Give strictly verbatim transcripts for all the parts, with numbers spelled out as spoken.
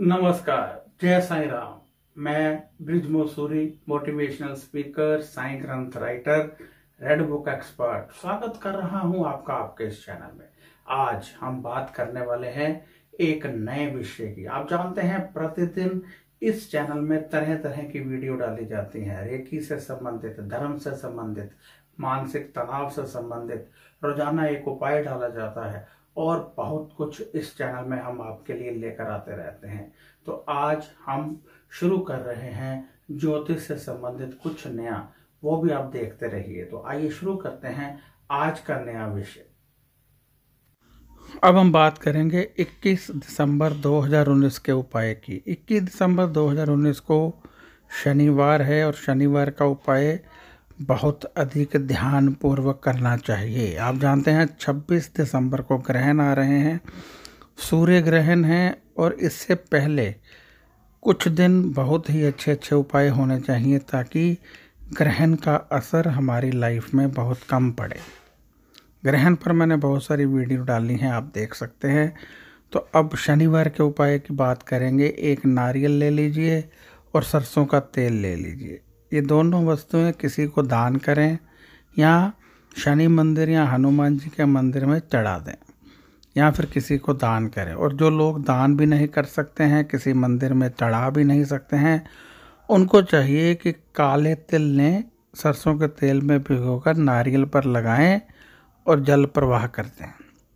नमस्कार, जय साईं राम। मैं ब्रिज मसूरी, मोटिवेशनल स्पीकर, साईं ग्रंथ राइटर, रेड बुक एक्सपर्ट स्वागत कर रहा हूं आपका आपके इस चैनल में। आज हम बात करने वाले हैं एक नए विषय की। आप जानते हैं प्रतिदिन इस चैनल में तरह तरह की वीडियो डाली जाती हैं, रेकी से संबंधित, धर्म से संबंधित, मानसिक तनाव से संबंधित। रोजाना एक उपाय डाला जाता है और बहुत कुछ इस चैनल में हम आपके लिए लेकर आते रहते हैं। तो आज हम शुरू कर रहे हैं ज्योतिष से संबंधित कुछ नया, वो भी आप देखते रहिए। तो आइए शुरू करते हैं आज का नया विषय। अब हम बात करेंगे इक्कीस दिसंबर दो हज़ार उन्नीस के उपाय की। इक्कीस दिसंबर दो हज़ार उन्नीस को शनिवार है और शनिवार का उपाय बहुत अधिक ध्यान पूर्वक करना चाहिए। आप जानते हैं छब्बीस दिसंबर को ग्रहण आ रहे हैं, सूर्य ग्रहण है, और इससे पहले कुछ दिन बहुत ही अच्छे अच्छे उपाय होने चाहिए ताकि ग्रहण का असर हमारी लाइफ में बहुत कम पड़े। ग्रहण पर मैंने बहुत सारी वीडियो डाली हैं, आप देख सकते हैं। तो अब शनिवार के उपाय की बात करेंगे। एक नारियल ले लीजिए और सरसों का तेल ले लीजिए। ये दोनों वस्तुएं किसी को दान करें या शनि मंदिर या हनुमान जी के मंदिर में चढ़ा दें या फिर किसी को दान करें। और जो लोग दान भी नहीं कर सकते हैं, किसी मंदिर में चढ़ा भी नहीं सकते हैं, उनको चाहिए कि काले तिल ने सरसों के तेल में भिगोकर नारियल पर लगाएं और जल प्रवाह कर दें।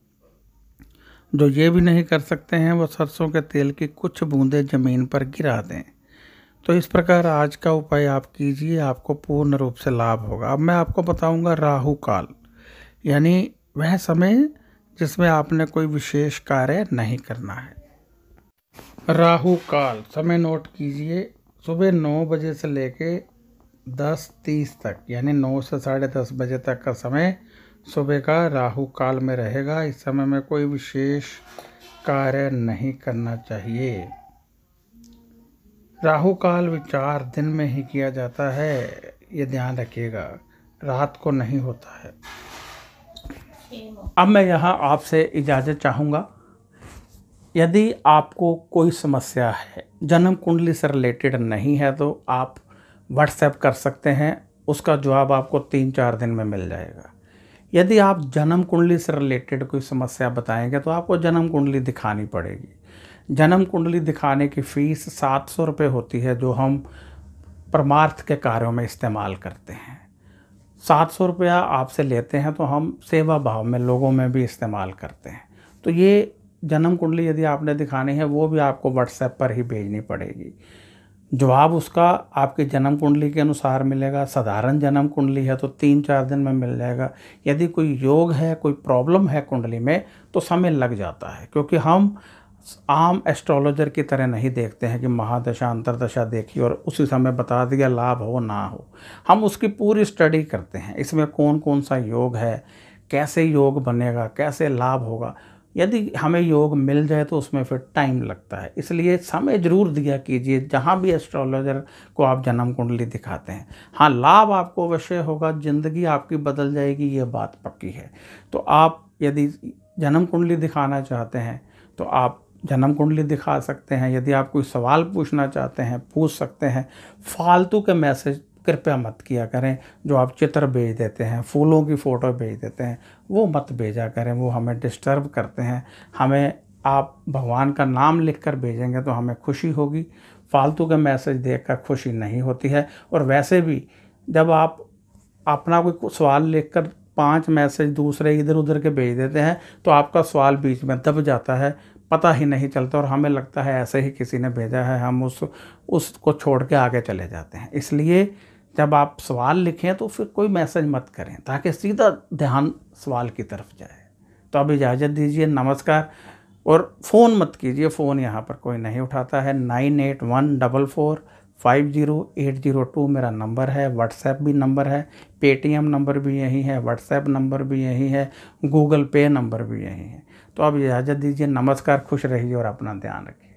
जो ये भी नहीं कर सकते हैं वो सरसों के तेल की कुछ बूंदें ज़मीन पर गिरा दें। तो इस प्रकार आज का उपाय आप कीजिए, आपको पूर्ण रूप से लाभ होगा। अब मैं आपको बताऊंगा राहु काल, यानी वह समय जिसमें आपने कोई विशेष कार्य नहीं करना है। राहु काल समय नोट कीजिए, सुबह नौ बजे से लेके दस तीस तक, यानी नौ से साढ़े दस बजे तक का समय सुबह का राहु काल में रहेगा। इस समय में कोई विशेष कार्य नहीं करना चाहिए। राहु काल विचार दिन में ही किया जाता है, ये ध्यान रखिएगा, रात को नहीं होता है। अब मैं यहाँ आपसे इजाज़त चाहूँगा। यदि आपको कोई समस्या है, जन्म कुंडली से रिलेटेड नहीं है, तो आप व्हाट्सएप कर सकते हैं, उसका जवाब आपको तीन चार दिन में मिल जाएगा। यदि आप जन्म कुंडली से रिलेटेड कोई समस्या बताएंगे तो आपको जन्म कुंडली दिखानी पड़ेगी। जन्म कुंडली दिखाने की फ़ीस सात सौ रुपये होती है, जो हम परमार्थ के कार्यों में इस्तेमाल करते हैं। सात सौ रुपया आपसे लेते हैं तो हम सेवा भाव में लोगों में भी इस्तेमाल करते हैं। तो ये जन्म कुंडली यदि आपने दिखानी है वो भी आपको व्हाट्सएप पर ही भेजनी पड़ेगी। जवाब उसका आपकी जन्म कुंडली के अनुसार मिलेगा। साधारण जन्म कुंडली है तो तीन चार दिन में मिल जाएगा। यदि कोई योग है, कोई प्रॉब्लम है कुंडली में, तो समय लग जाता है, क्योंकि हम आम एस्ट्रोलॉजर की तरह नहीं देखते हैं कि महादशा अंतरदशा देखी और उसी समय बता दिया, लाभ हो ना हो। हम उसकी पूरी स्टडी करते हैं, इसमें कौन कौन सा योग है, कैसे योग बनेगा, कैसे लाभ होगा। यदि हमें योग मिल जाए तो उसमें फिर टाइम लगता है, इसलिए समय ज़रूर दिया कीजिए जहाँ भी एस्ट्रोलॉजर को आप जन्म कुंडली दिखाते हैं। हाँ, लाभ आपको अवश्य होगा, ज़िंदगी आपकी बदल जाएगी, ये बात पक्की है। तो आप यदि जन्म कुंडली दिखाना चाहते हैं तो आप जन्म कुंडली दिखा सकते हैं। यदि आप कोई सवाल पूछना चाहते हैं पूछ सकते हैं। फालतू के मैसेज कृपया मत किया करें। जो आप चित्र भेज देते हैं, फूलों की फ़ोटो भेज देते हैं, वो मत भेजा करें, वो हमें डिस्टर्ब करते हैं। हमें आप भगवान का नाम लिखकर भेजेंगे तो हमें खुशी होगी, फालतू के मैसेज देखकर खुशी नहीं होती है। और वैसे भी जब आप अपना कोई सवाल लिखकर पांच मैसेज दूसरे इधर उधर के भेज देते हैं तो आपका सवाल बीच में दब जाता है, पता ही नहीं चलता और हमें लगता है ऐसे ही किसी ने भेजा है, हम उस उसको छोड़ के आगे चले जाते हैं। इसलिए जब आप सवाल लिखें तो फिर कोई मैसेज मत करें ताकि सीधा ध्यान सवाल की तरफ जाए। तो अब इजाज़त दीजिए, नमस्कार। और फ़ोन मत कीजिए, फ़ोन यहाँ पर कोई नहीं उठाता है। Nine eight one double four five zero eight zero two मेरा नंबर है, व्हाट्सएप भी नंबर है, पेटीएम नंबर भी यही है, व्हाट्सएप नंबर भी यही है, गूगल पे नंबर भी यही है। तो अब इजाज़त दीजिए, नमस्कार, खुश रहिए और अपना ध्यान रखिए।